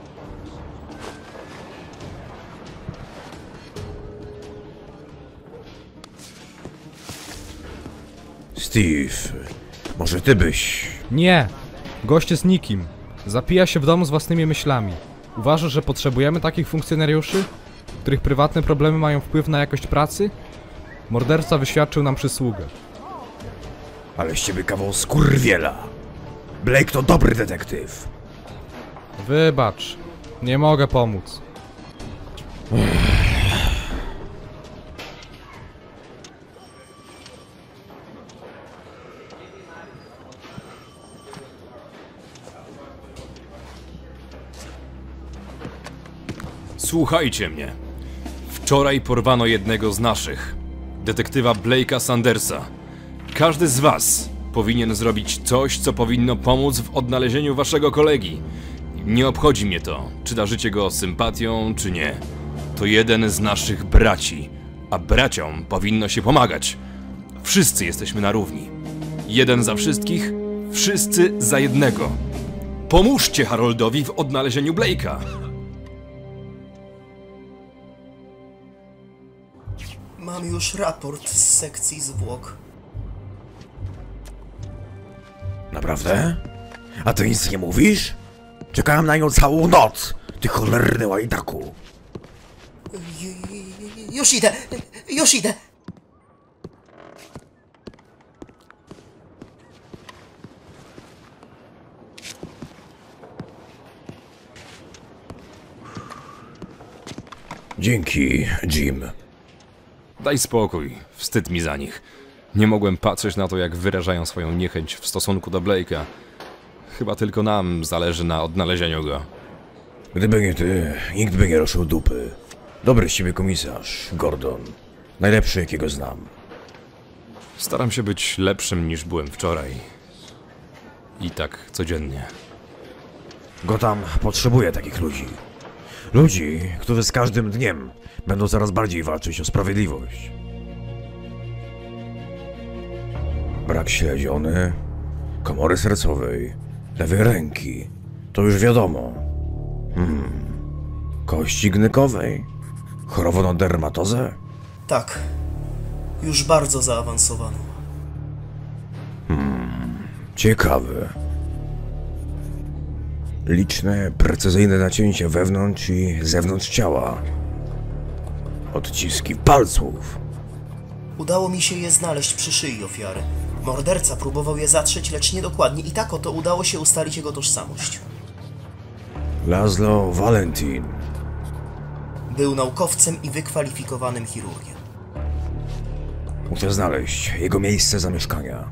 Steve, może ty byś... Nie! Gość jest nikim. Zapija się w domu z własnymi myślami. Uważasz, że potrzebujemy takich funkcjonariuszy? Których prywatne problemy mają wpływ na jakość pracy? Morderca wyświadczył nam przysługę. Ale z ciebie kawał skurwiela. Blake to dobry detektyw. Wybacz, nie mogę pomóc. Słuchajcie mnie. Wczoraj porwano jednego z naszych, detektywa Blake'a Sandersa. Każdy z was powinien zrobić coś, co powinno pomóc w odnalezieniu waszego kolegi. Nie obchodzi mnie to, czy darzycie go sympatią, czy nie. To jeden z naszych braci, a braciom powinno się pomagać. Wszyscy jesteśmy na równi. Jeden za wszystkich, wszyscy za jednego. Pomóżcie Haroldowi w odnalezieniu Blake'a. Mam już raport z sekcji zwłok. Naprawdę? A ty nic nie mówisz? Czekałem na nią całą noc, ty cholerny łajdaku. Już idę! Już idę! Dzięki, Jim. Daj spokój, wstyd mi za nich. Nie mogłem patrzeć na to, jak wyrażają swoją niechęć w stosunku do Blake'a. Chyba tylko nam zależy na odnalezieniu go. Gdyby nie ty, nikt by nie ruszył dupy. Dobry z ciebie komisarz, Gordon. Najlepszy, jakiego znam. Staram się być lepszym niż byłem wczoraj. I tak codziennie. Gotham potrzebuje takich ludzi. Ludzi, którzy z każdym dniem będą coraz bardziej walczyć o sprawiedliwość. Brak śledziony, komory sercowej, lewej ręki. To już wiadomo. Hmm. Kości gnykowej? Choroba na dermatozę? Tak. Już bardzo zaawansowaną. Hmm. Ciekawe. Liczne, precyzyjne nacięcia wewnątrz i zewnątrz ciała. Odciski palców. Udało mi się je znaleźć przy szyi ofiary. Morderca próbował je zatrzeć, lecz niedokładnie i tak oto udało się ustalić jego tożsamość. Laszlo Valentin. Był naukowcem i wykwalifikowanym chirurgiem. Muszę znaleźć jego miejsce zamieszkania.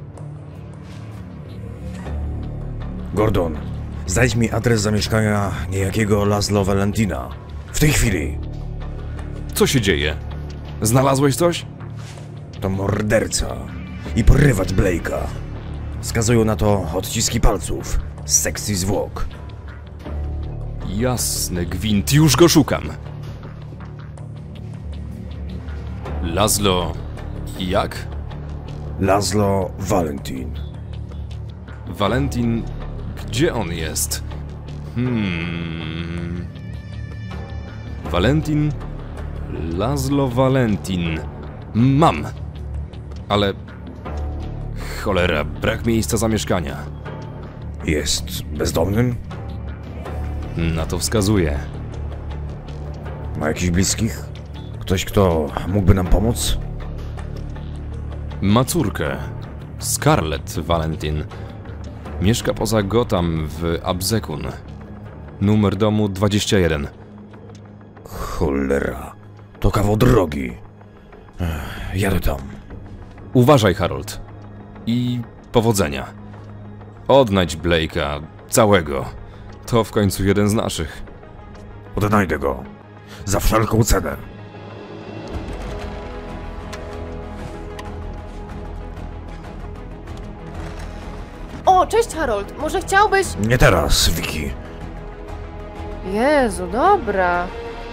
Gordon, znajdź mi adres zamieszkania niejakiego Laszlo Valentina. W tej chwili. Co się dzieje? Znalazłeś coś? To morderca i porywacz Blake'a. Wskazują na to odciski palców z sekcji zwłok. Jasny gwint, już go szukam. Laszlo... jak? Laszlo Valentin. Valentin... gdzie on jest? Hmm... Valentin... Laszlo Valentin... Mam! Ale... cholera, brak miejsca zamieszkania. Jest bezdomnym? Na to wskazuje. Ma jakichś bliskich? Ktoś, kto mógłby nam pomóc? Ma córkę. Scarlett Valentin. Mieszka poza Gotham w Abzekun. Numer domu dwadzieścia jeden. Cholera. To kawał drogi. Ech, jadę tam. Uważaj, Harold. I powodzenia. Odnajdź Blake'a całego. To w końcu jeden z naszych. Odnajdę go. Za wszelką cenę. O, cześć Harold, może chciałbyś... Nie teraz, Vicky. Jezu, dobra.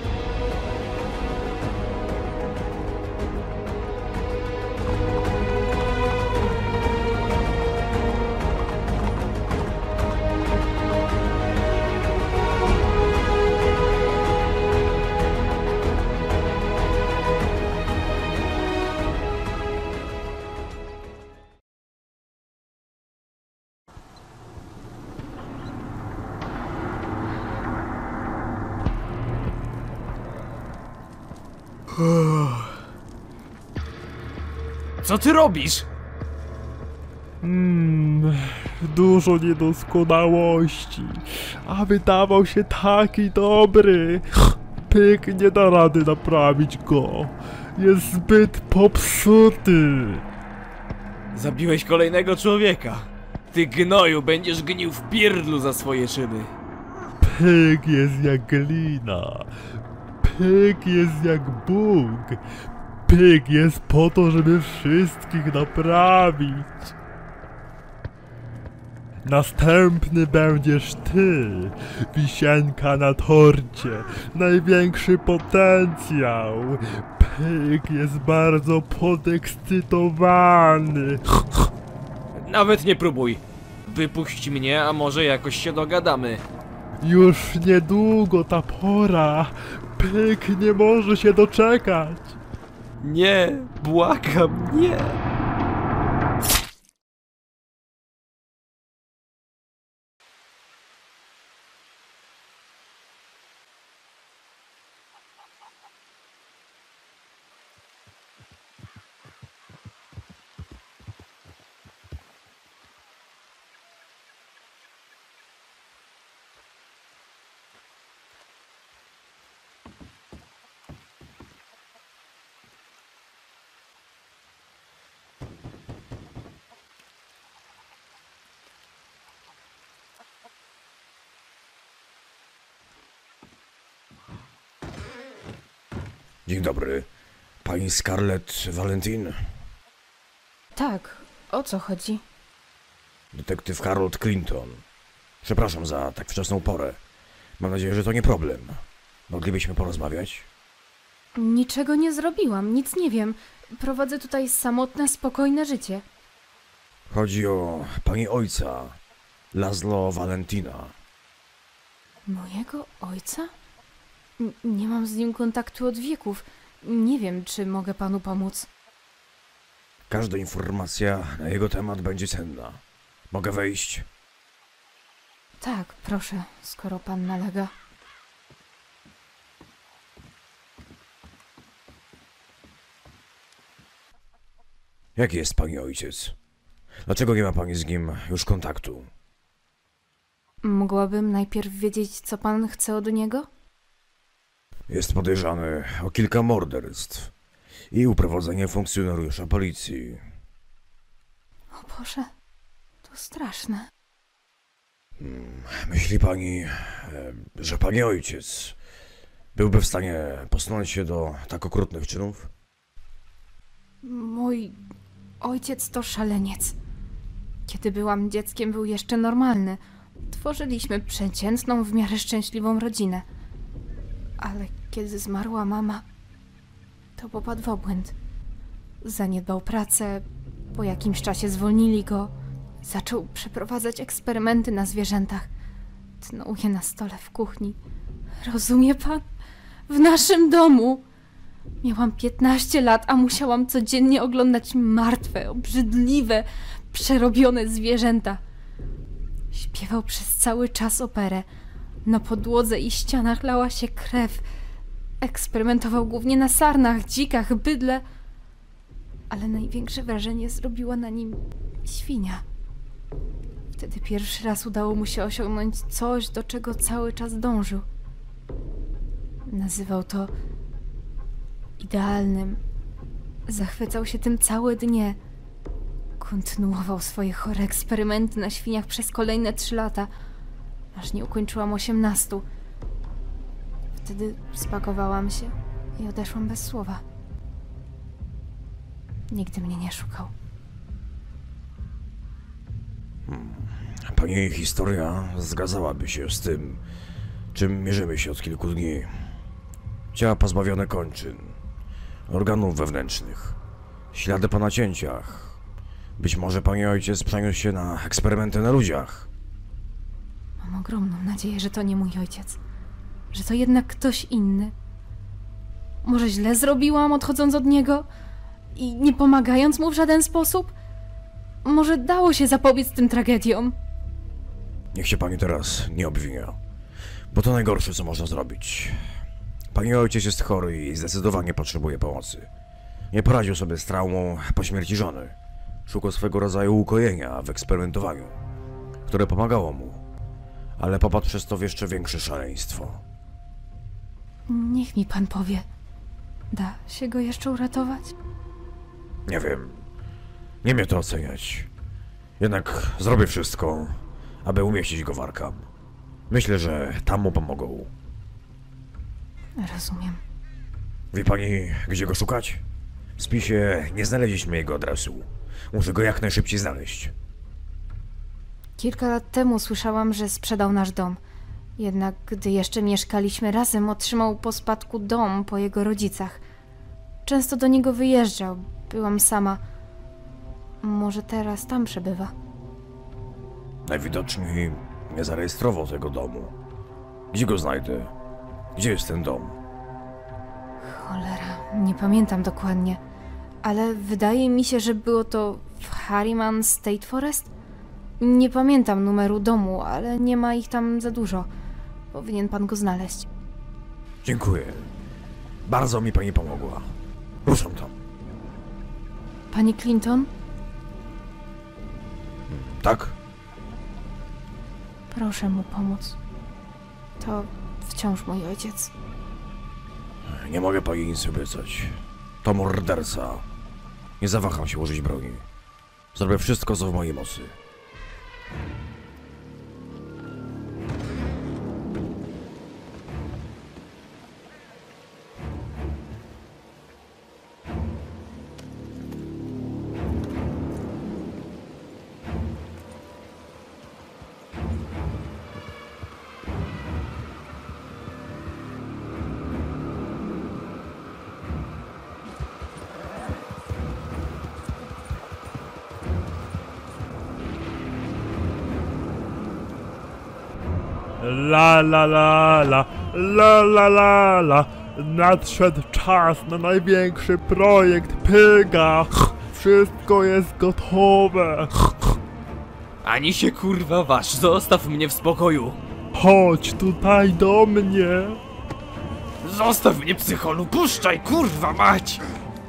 Co ty robisz? Mmm, dużo niedoskonałości, a wydawał się taki dobry. Pyk nie da rady naprawić go. Jest zbyt popsuty. Zabiłeś kolejnego człowieka. Ty gnoju, będziesz gnił w pierdlu za swoje czyny. Pyk jest jak glina. Pyk jest jak Bóg. Pyk jest po to, żeby wszystkich naprawić. Następny będziesz ty. Wisienka na torcie. Największy potencjał. Pyk jest bardzo podekscytowany. Nawet nie próbuj. Wypuść mnie, a może jakoś się dogadamy. Już niedługo ta pora. Pyk nie może się doczekać. Nie, błagam, nie. Dzień dobry. Pani Scarlett Valentin? Tak, o co chodzi? Detektyw Harold Clinton. Przepraszam za tak wczesną porę. Mam nadzieję, że to nie problem. Moglibyśmy porozmawiać? Niczego nie zrobiłam, nic nie wiem. Prowadzę tutaj samotne, spokojne życie. Chodzi o pani ojca, Laszlo Valentina. Mojego ojca? N- nie mam z nim kontaktu od wieków. Nie wiem, czy mogę panu pomóc. Każda informacja na jego temat będzie cenna. Mogę wejść? Tak, proszę, skoro pan nalega. Jaki jest pani ojciec? Dlaczego nie ma pani z nim już kontaktu? Mogłabym najpierw wiedzieć, co pan chce od niego? Jest podejrzany o kilka morderstw i uprowadzenie funkcjonariusza policji. O Boże, to straszne. Hmm, myśli pani, e, że pani ojciec byłby w stanie posunąć się do tak okrutnych czynów? Mój ojciec to szaleniec. Kiedy byłam dzieckiem, był jeszcze normalny. Tworzyliśmy przeciętną, w miarę szczęśliwą rodzinę. Ale kiedy zmarła mama, to popadł w obłęd. Zaniedbał pracę, po jakimś czasie zwolnili go. Zaczął przeprowadzać eksperymenty na zwierzętach. Tnął je na stole w kuchni. Rozumie pan? W naszym domu! Miałam piętnaście lat, a musiałam codziennie oglądać martwe, obrzydliwe, przerobione zwierzęta. Śpiewał przez cały czas operę. Na podłodze i ścianach lała się krew. Eksperymentował głównie na sarnach, dzikach, bydle. Ale największe wrażenie zrobiła na nim świnia. Wtedy pierwszy raz udało mu się osiągnąć coś, do czego cały czas dążył. Nazywał to idealnym. Zachwycał się tym całe dnie. Kontynuował swoje chore eksperymenty na świniach przez kolejne trzy lata, aż nie ukończyłam osiemnastu. Wtedy spakowałam się i odeszłam bez słowa. Nigdy mnie nie szukał. Hmm. Pani historia zgadzałaby się z tym, czym mierzymy się od kilku dni. Ciała pozbawione kończyn, organów wewnętrznych, ślady po nacięciach. Być może pani ojciec przeniósł się na eksperymenty na ludziach. Mam ogromną nadzieję, że to nie mój ojciec. Że to jednak ktoś inny. Może źle zrobiłam, odchodząc od niego i nie pomagając mu w żaden sposób? Może dało się zapobiec tym tragediom? Niech się pani teraz nie obwinia, bo to najgorsze, co można zrobić. Pani ojciec jest chory i zdecydowanie potrzebuje pomocy. Nie poradził sobie z traumą po śmierci żony. Szukał swego rodzaju ukojenia w eksperymentowaniu, które pomagało mu, ale popadł przez to w jeszcze większe szaleństwo. Niech mi pan powie. Da się go jeszcze uratować? Nie wiem. Nie mnie to oceniać. Jednak zrobię wszystko, aby umieścić go w Arkham. Myślę, że tam mu pomogą. Rozumiem. Wie pani, gdzie go szukać? W spisie nie znaleźliśmy jego adresu. Muszę go jak najszybciej znaleźć. Kilka lat temu słyszałam, że sprzedał nasz dom. Jednak gdy jeszcze mieszkaliśmy razem, otrzymał po spadku dom po jego rodzicach. Często do niego wyjeżdżał. Byłam sama. Może teraz tam przebywa. Najwidoczniej nie zarejestrował tego domu. Gdzie go znajdę? Gdzie jest ten dom? Cholera, nie pamiętam dokładnie. Ale wydaje mi się, że było to w Harriman State Forest? Nie pamiętam numeru domu, ale nie ma ich tam za dużo. Powinien pan go znaleźć. Dziękuję. Bardzo mi pani pomogła. Ruszam tam. Pani Clinton? Tak? Proszę mu pomóc. To wciąż mój ojciec. Nie mogę pani nic obiecać. To morderca. Nie zawaham się użyć broni. Zrobię wszystko, co w mojej mocy. La la la la, la la la la. Nadszedł czas na największy projekt Pyga. Wszystko jest gotowe. Ani się kurwa waż, zostaw mnie w spokoju. Chodź tutaj do mnie. Zostaw mnie, psycholu, puszczaj, kurwa mać!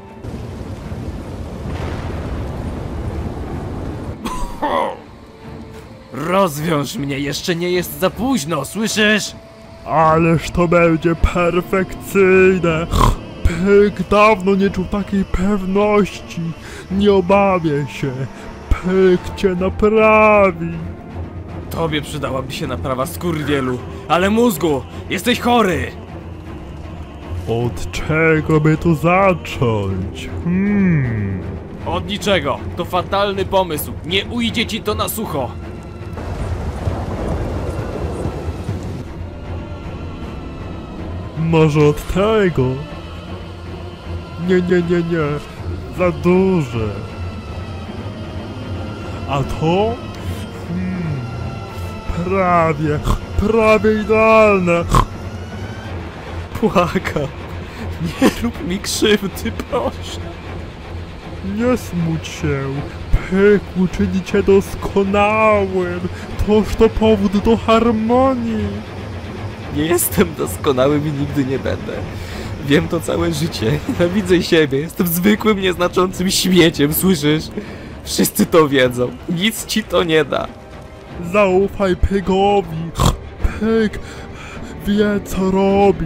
Rozwiąż mnie, jeszcze nie jest za późno, słyszysz? Ależ to będzie perfekcyjne. Pyk dawno nie czuł takiej pewności. Nie obawiaj się. Pyk cię naprawi. Tobie przydałaby się naprawa, skurwielu, ale mózgu, jesteś chory! Od czego by tu zacząć? Hmm. Od niczego, to fatalny pomysł, nie ujdzie ci to na sucho! Może od tego? Nie, nie, nie, nie. Za duże. A to? Hmm. Prawie, prawie idealne. Płaka, nie rób mi krzywdy, proszę. Nie smuć się. Pyk uczyni cię doskonałym. Toż to powód do harmonii. Nie jestem doskonałym i nigdy nie będę. Wiem to całe życie. Nienawidzę siebie. Jestem zwykłym, nieznaczącym śmieciem, słyszysz? Wszyscy to wiedzą. Nic ci to nie da. Zaufaj Pygowi. Pyk wie, co robi.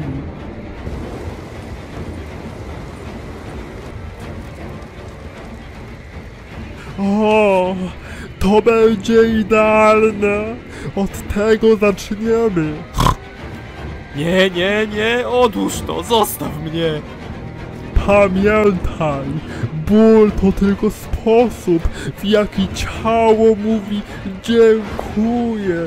O, to będzie idealne. Od tego zaczniemy. Nie, nie, nie, odłóż to, zostaw mnie. Pamiętaj, ból to tylko sposób, w jaki ciało mówi dziękuję.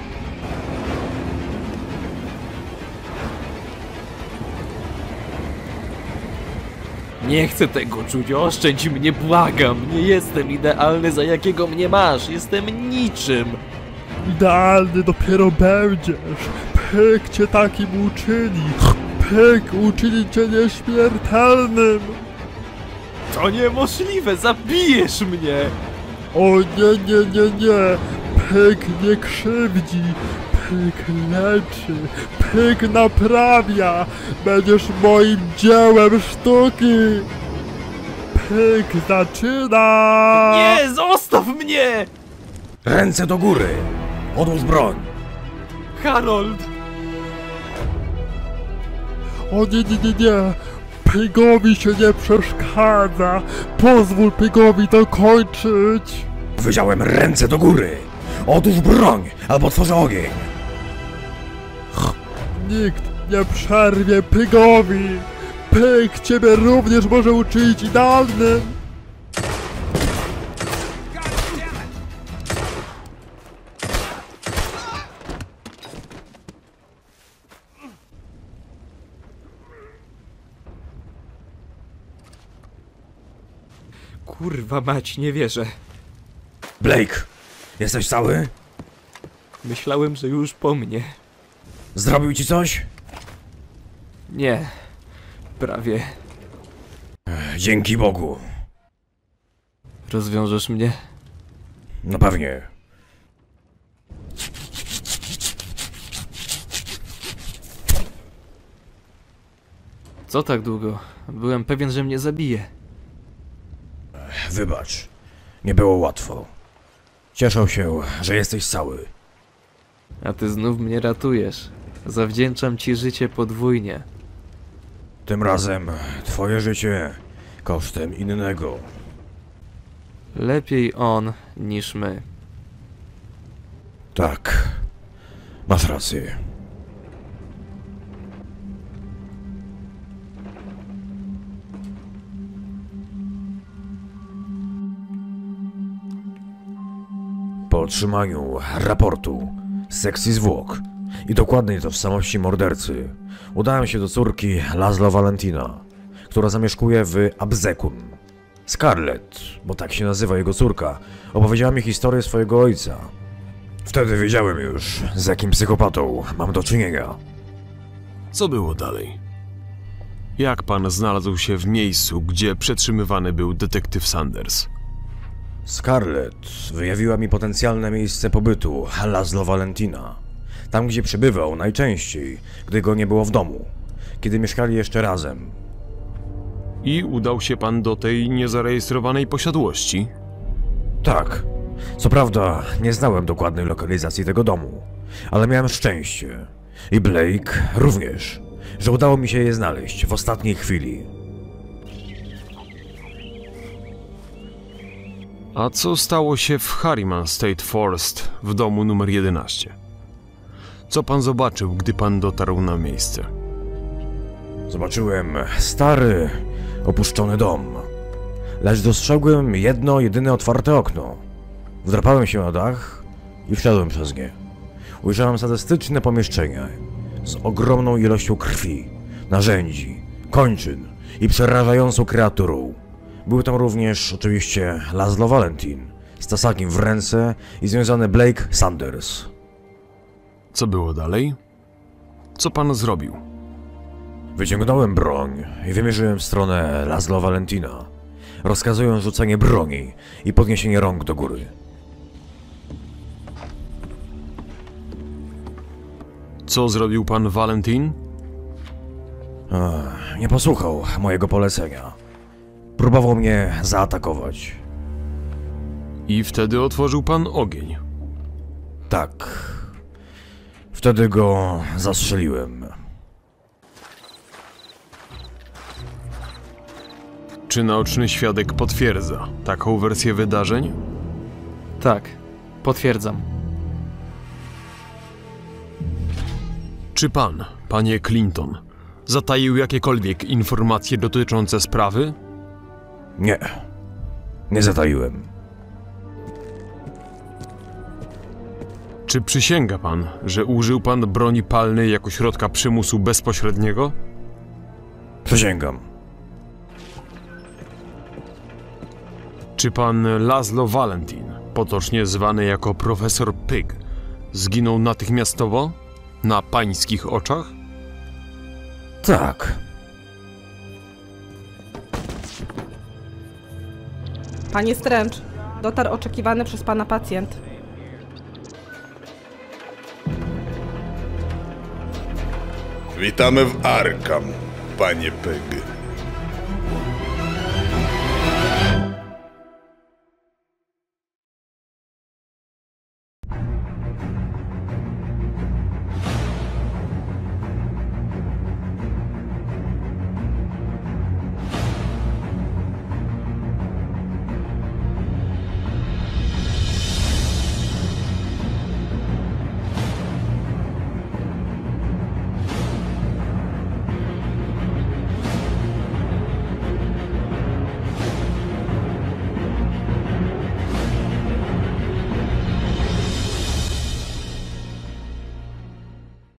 Nie chcę tego czuć, oszczędź mnie, błagam. Nie jestem idealny, za jakiego mnie masz. Jestem niczym. Idealny dopiero będziesz. Pyk cię takim uczyni. Pyk uczyni cię nieśmiertelnym. To niemożliwe, zabijesz mnie. O nie, nie, nie, nie. Pyk nie krzywdzi. Pyk leczy. Pyk naprawia. Będziesz moim dziełem sztuki. Pyk zaczyna. Nie, zostaw mnie. Ręce do góry. Odłóż broń. Harold. O nie, nie, nie, nie. Pygowi się nie przeszkadza. Pozwól Pygowi dokończyć. Powiedziałem ręce do góry. Odłóż broń, albo otworzę ogień. Nikt nie przerwie Pygowi. Pyk ciebie również może uczynić idealnym. Kurwa mać, nie wierzę. Blake, jesteś cały? Myślałem, że już po mnie. Zrobił ci coś? Nie, prawie. Dzięki Bogu. Rozwiążesz mnie? No pewnie. Co tak długo? Byłem pewien, że mnie zabije. Wybacz, nie było łatwo. Cieszę się, że jesteś cały. A ty znów mnie ratujesz. Zawdzięczam ci życie podwójnie. Tym razem twoje życie kosztem innego. Lepiej on niż my. Tak, masz rację. Po otrzymaniu raportu z sekcji zwłok i dokładnej tożsamości mordercy, udałem się do córki Laszlo Valentina, która zamieszkuje w Abzekun. Scarlett, bo tak się nazywa jego córka, opowiedziała mi historię swojego ojca. Wtedy wiedziałem już, z jakim psychopatą mam do czynienia. Co było dalej? Jak pan znalazł się w miejscu, gdzie przetrzymywany był detektyw Sanders? Scarlett wyjawiła mi potencjalne miejsce pobytu Laszlo Valentina. Tam, gdzie przebywał najczęściej, gdy go nie było w domu. Kiedy mieszkali jeszcze razem. I udał się pan do tej niezarejestrowanej posiadłości? Tak. Co prawda, nie znałem dokładnej lokalizacji tego domu, ale miałem szczęście. I Blake również, że udało mi się je znaleźć w ostatniej chwili. A co stało się w Harriman State Forest w domu numer jedenaście? Co pan zobaczył, gdy pan dotarł na miejsce? Zobaczyłem stary, opuszczony dom. Lecz dostrzegłem jedno, jedyne otwarte okno. Wdrapałem się na dach i wszedłem przez nie. Ujrzałem sadystyczne pomieszczenie z ogromną ilością krwi, narzędzi, kończyn i przerażającą kreaturą. Był tam również oczywiście Laszlo Valentin z tasakiem w ręce i związany Blake Sanders. Co było dalej? Co pan zrobił? Wyciągnąłem broń i wymierzyłem w stronę Laszlo Valentina, rozkazując rzucenie broni i podniesienie rąk do góry. Co zrobił pan Valentin? Ech, nie posłuchał mojego polecenia. Próbował mnie zaatakować. I wtedy otworzył pan ogień. Tak. Wtedy go zastrzeliłem. Czy naoczny świadek potwierdza taką wersję wydarzeń? Tak, potwierdzam. Czy pan, panie Clinton, zataił jakiekolwiek informacje dotyczące sprawy? Nie. Nie zataiłem. Czy przysięga pan, że użył pan broni palnej jako środka przymusu bezpośredniego? Przysięgam. Czy pan Laszlo Valentin, potocznie zwany jako profesor Pig, zginął natychmiastowo? Na pańskich oczach? Tak. Panie Strange, dotarł oczekiwany przez pana pacjent. Witamy w Arkham, panie Peg.